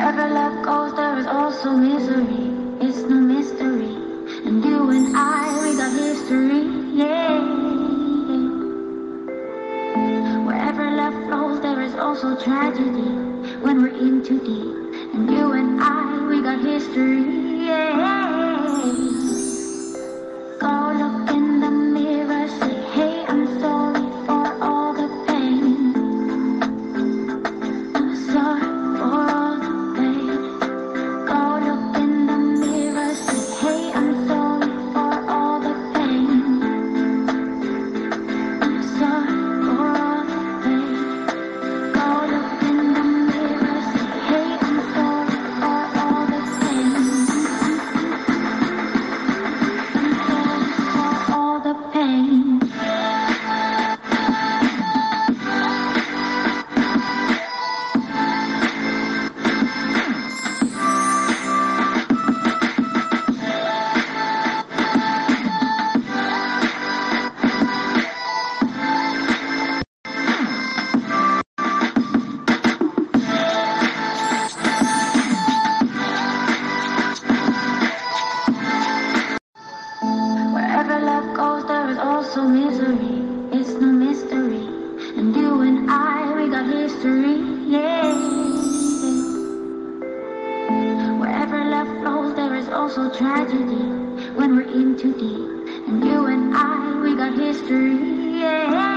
Wherever love goes, there is also misery. It's no mystery. And you and I, we got history. Yeah. Wherever love flows, there is also tragedy. When we're in too deep. And you and I, we got history. Yeah. Go look in the mirror, say, hey, I'm sorry for all the pain. I'm sorry for all the pain. Go look in the mirror, say, hey, I'm sorry for all the pain. I'm sorry for all the pain. Go look in the mirror, say, hey, I'm sorry for all the pain. I'm sorry for all the pain. Wherever love goes, there is also misery. It's no mystery. And you and I, we got history. Yeah. Wherever love flows, there is also tragedy. When we're in too deep. And you and I, we got history. Yeah.